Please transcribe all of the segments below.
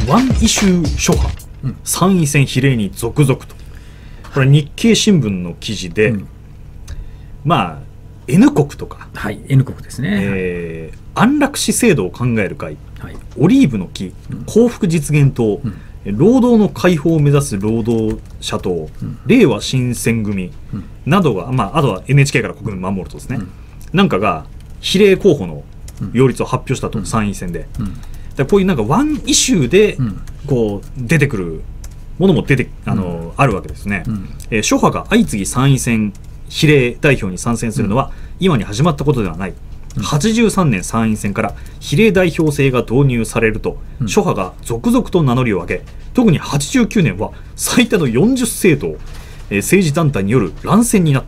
ワンイシュー諸派、参院選比例に続々と。これ日経新聞の記事で、まあ N 国とか、 はい、N 国ですね、 安楽死制度を考える会、 はい、 オリーブの木、幸福実現党、労働の解放を目指す労働者党、令和新選組などが、まあ、あとは NHK から国民守るとですね、なんかが比例候補の擁立を発表したと、参院選で。だこういうなんかワンイシューでこう出てくるものもあるわけですね。諸派が相次ぎ参院選比例代表に参戦するのは今に始まったことではない。83年参院選から比例代表制が導入されると、諸派が続々と名乗りを上げ、特に89年は最多の40政党、政治団体による乱戦になった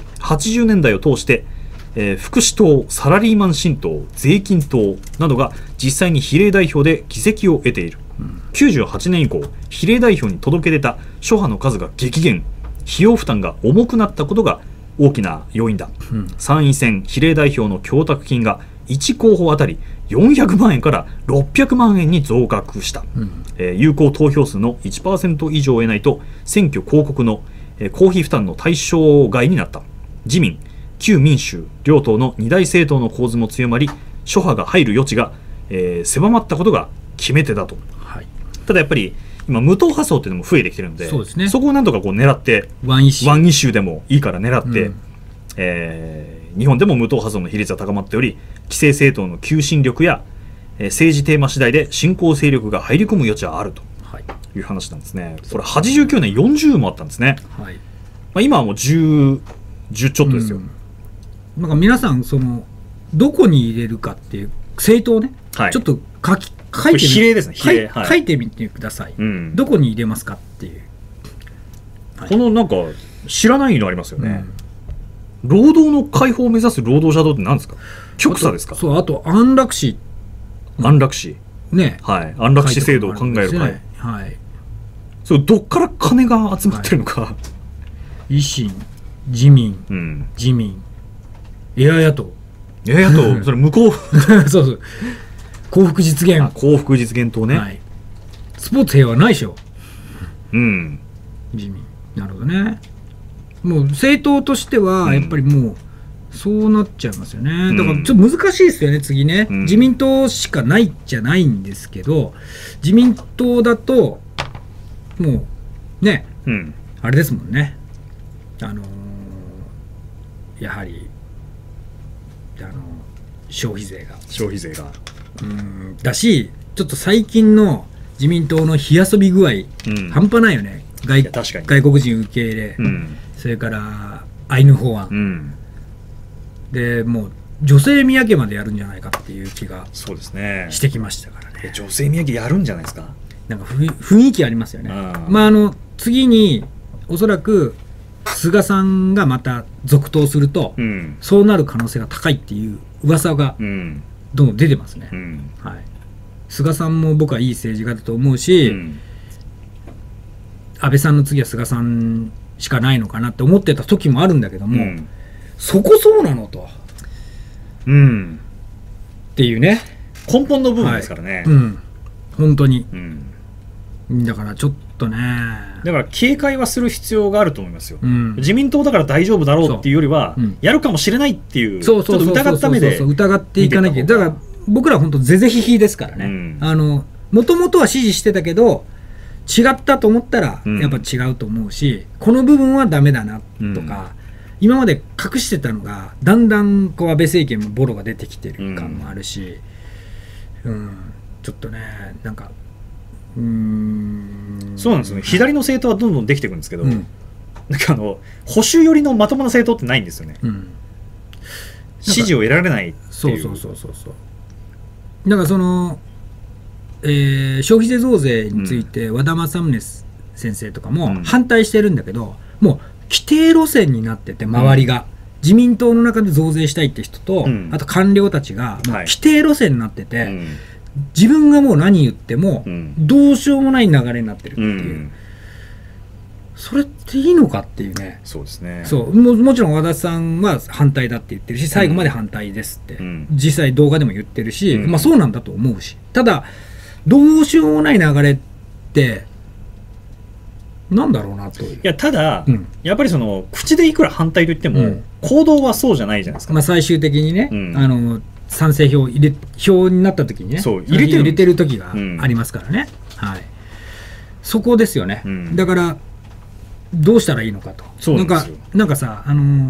。80年代を通して、福祉党、サラリーマン新党、税金党などが実際に比例代表で議席を得ている。98年以降、比例代表に届け出た諸派の数が激減、費用負担が重くなったことが大きな要因だ。参院選比例代表の供託金が1候補あたり400万円から600万円に増額した。有効投票数の 1% 以上を得ないと選挙広告の公費負担の対象外になった。自民、旧民衆両党の二大政党の構図も強まり、諸派が入る余地が、狭まったことが決め手だと。ただやっぱり今無党派層っていうのも増えてきてるので、 そうですね、 そこをなんとかこう狙ってワンイシューでもいいから狙って、日本でも無党派層の比率が高まっており、既成政党の求心力や、政治テーマ次第で新興勢力が入り込む余地はあるという話なんですね。これ89年40もあったんですね。まあ、今はもう10ちょっとですよ。 なんか皆さんそのどこに入れるかっていう政党ね、ちょっと書いて比例ですね、比例、 書いてみてください、どこに入れますかっていう、 このなんか知らないのありますよね。労働の解放を目指す労働者党って何ですか？極左ですか？ そう、あと安楽死ね、安楽死制度を考える会、それどっから金が集まってるのか、 維新、自民、エア野党、 それ向こうそうそう、幸福実現党ね、 スポーツ平和ないでしょ。 自民、 なるほどね。もう政党としてはやっぱりもうそうなっちゃいますよね。だからちょっと難しいですよね、次ね。自民党しかないじゃないんですけど、自民党だともうね、あれですもんね、やはり消費税がだし、ちょっと最近の自民党の火遊び具合、半端ないよね。外国人受け入れ、それからアイヌ法案、でもう女性宮家までやるんじゃないかっていう気がしてきましたからね。 女性宮家やるんじゃないですか。 なんか雰囲気ありますよね。まあ次におそらく菅さんがまた続投すると、そうなる可能性が高いっていう噂がどんどん出てますね。菅さんも僕はいい政治家だと思うし、安倍さんの次は菅さんしかないのかなって思ってた時もあるんだけども、そこそうなのと、っていうね、 根本の部分ですからね。 本当に、だからちょっとね、 だから警戒はする必要があると思いますよ。自民党だから大丈夫だろうっていうよりは、やるかもしれないっていう、ちょっと疑った目で疑っていかなきゃ。だから僕ら本当是々非々ですからね。もともとは支持してたけど違ったと思ったらやっぱ違うと思うし、この部分はダメだなとか、今まで隠してたのがだんだんこう安倍政権もボロが出てきてる感もあるし、ちょっとね、なんかそうなんですよね。左の政党はどんどんできていくんですけど、なんか保守寄りのまともな政党ってないんですよね。支持を得られないっていう。 そうだからその、消費税増税について和田政宗先生とかも反対してるんだけど、もう規定路線になってて、周りが、自民党の中で増税したいって人と、あと官僚たちがもう規定路線になってて、自分がもう何言ってもどうしようもない流れになってるっていう、それっていいのかっていうね。 そうですね。 もちろん和田さんは反対だって言ってるし、最後まで反対ですって、実際動画でも言ってるし、そうなんだと思うし、ただどうしようもない流れってなんだろうなという。 いやただ、 うんやっぱりその口でいくら反対と言っても、行動はそうじゃないじゃないですか。 まあ、最終的にね、賛成票になった時にね、 そう入れてる時がありますからね、はい、そこですよね、だからどうしたらいいのかと。 そうなんですよ。 なんかさ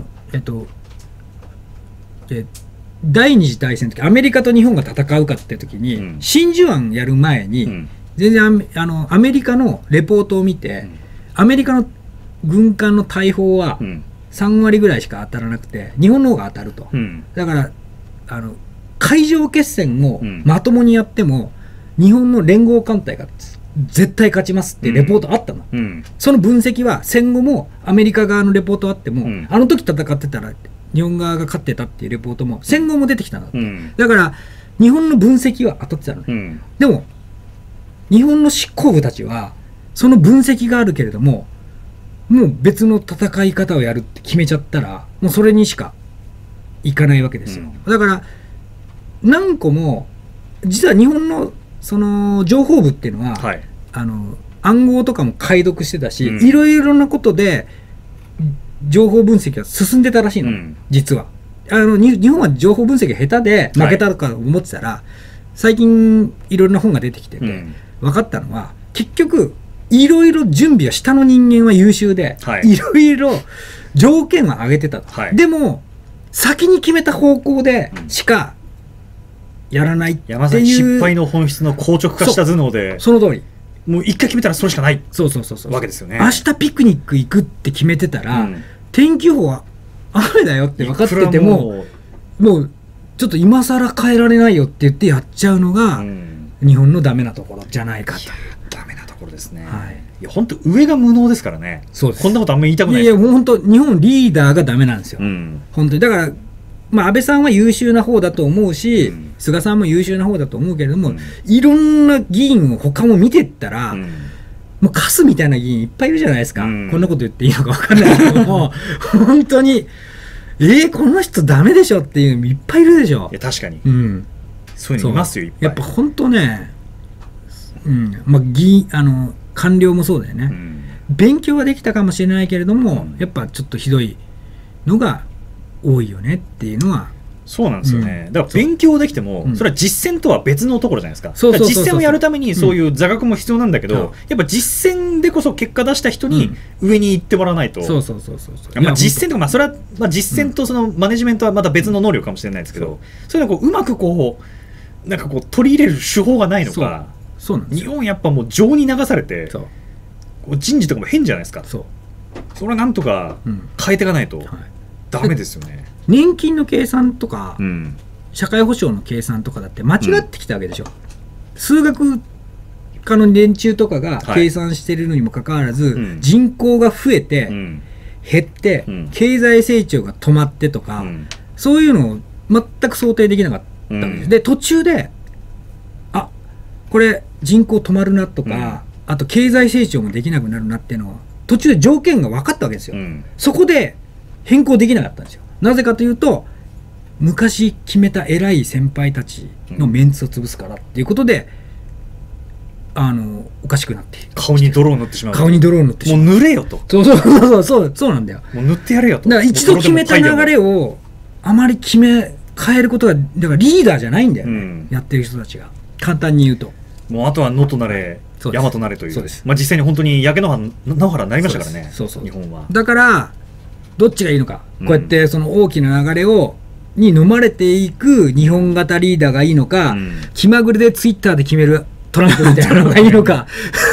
第二次大戦の時アメリカと日本が戦うかって時に、真珠湾やる前に、全然アメリカのレポートを見て、アメリカの軍艦の大砲は3割ぐらいしか当たらなくて日本の方が当たると、だから海上決戦をまともにやっても、日本の連合艦隊が絶対勝ちますってレポートあったの、その分析は戦後もアメリカ側のレポートあっても、あの時戦ってたら日本側が勝ってたっていうレポートも戦後も出てきたの、だから日本の分析は当たってたのね、でも日本の執行部たちはその分析があるけれども、もう別の戦い方をやるって決めちゃったら、もうそれにしかいかないわけですよ、だから何個も実は日本のその情報部っていうのは、はい、暗号とかも解読してたし、いろいろなことで情報分析が進んでたらしいの、実は日本は情報分析が下手で負けたとか思ってたら、はい、最近いろいろな本が出てきてて、分かったのは結局いろいろ準備は下の人間は優秀で、いろいろ条件は上げてたと、はい、でも先に決めた方向でしかやらないっていう、 山崎失敗の本質の硬直化した頭脳で、 その通り、 もう一回決めたらそれしかないわけですよね。 明日ピクニック行くって決めてたら、天気予報は雨だよって分かっててももうちょっと今更変えられないよって言ってやっちゃうのが、日本のダメなところじゃないかと。 ダメなところですね、はい、いや本当上が無能ですからね。 そうです。 こんなことあんまり言いたくないです。いや本当日本リーダーがダメなんですよ、本当に。だからまあ、安倍さんは優秀な方だと思うし、菅さんも優秀な方だと思うけれども、いろんな議員を他も見てったら、もうカスみたいな議員いっぱいいるじゃないですか、こんなこと言っていいのか分かんないけども本当にこの人ダメでしょっていうのいっぱいいるでしょ。 いや確かに、そういうのいますよ、いっぱい。 やっぱ本当ね、まあ、官僚もそうだよね、勉強はできたかもしれないけれども、やっぱちょっとひどいのが多いよねっていうのは。 そうなんですよね、だから勉強できても、それは実践とは別のところじゃないですか。実践をやるためにそういう座学も必要なんだけど、やっぱ実践でこそ結果出した人に上に行ってもらわないと。実践とか、それは実践とそのマネジメントはまた別の能力かもしれないですけど、そういうのをうまくなんか取り入れる手法がないのか。日本やっぱもう情に流されて、人事とかも変じゃないですか。それはなんとか変えていかないとダメですよね。 年金の計算とか、社会保障の計算とかだって間違ってきたわけでしょ、数学科の連中とかが計算してるのにもかかわらず、人口が増えて、減って、経済成長が止まってとか、そういうのを全く想定できなかったわけです、で途中でこれ人口止まるなとか、あと経済成長もできなくなるなっていうのは途中で条件が分かったわけですよ、そこで変更できなかったんですよ。なぜかというと、昔決めた偉い先輩たちのメンツを潰すからっていうことで、おかしくなって顔に泥を塗ってしまう。 顔に泥を塗ってしまう。 もう塗れよと。 そうなんだよ。 もう塗ってやれよと。 だから一度決めた流れをあまり変えることが、だからリーダーじゃないんだよね、やってる人たちが。簡単に言うと。 もうあとは野となれ山となれという。実際に本当に焼け野原になりましたからね、日本は。だからどっちがいいのか、こうやってその大きな流れに飲まれていく日本型リーダーがいいのか、気まぐれでツイッターで決めるトランプみたいなのがいいのか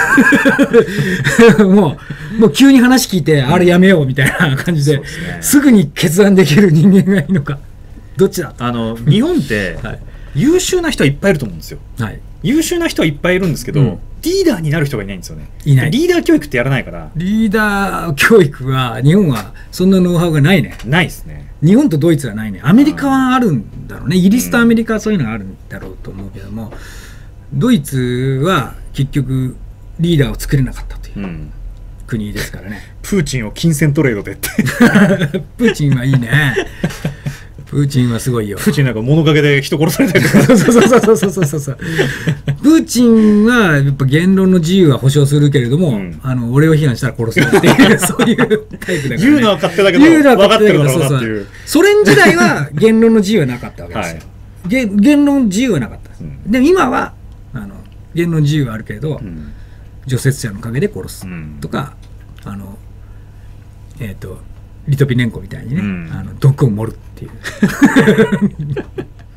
もう急に話聞いて、あれやめようみたいな感じで、すぐに決断できる人間がいいのか、どっちだ。 日本って優秀な人はいっぱいいると思うんですよ、優秀な人はいっぱいいるんですけど、リーダーになる人がいないんですよね。いない。リーダー教育ってやらないから。リーダー教育は日本はそんなノウハウがないね。ないですね。日本とドイツはないね。アメリカはあるんだろうね。イギリスとアメリカはそういうのがあるんだろうと思うけども、ドイツは結局リーダーを作れなかったという国ですからね。プーチンを金銭トレードでってプーチンはいいね。 プーチンはすごいよ。 プーチンなんか物陰で人殺されたりとか。 そうそうプーチンはやっぱ言論の自由は保障するけれども、 うん、 俺を批判したら殺すっていうそういうタイプだから、ね、 言うのは勝手だけど分かってるだろうなっていう。 ソ連時代は言論の自由はなかったわけですよ、はい、言論自由はなかったです、うん、でも今は言論自由はあるけれど、うん、除雪車の陰で殺すとか、リトピネンコみたいにね、毒を盛るっていう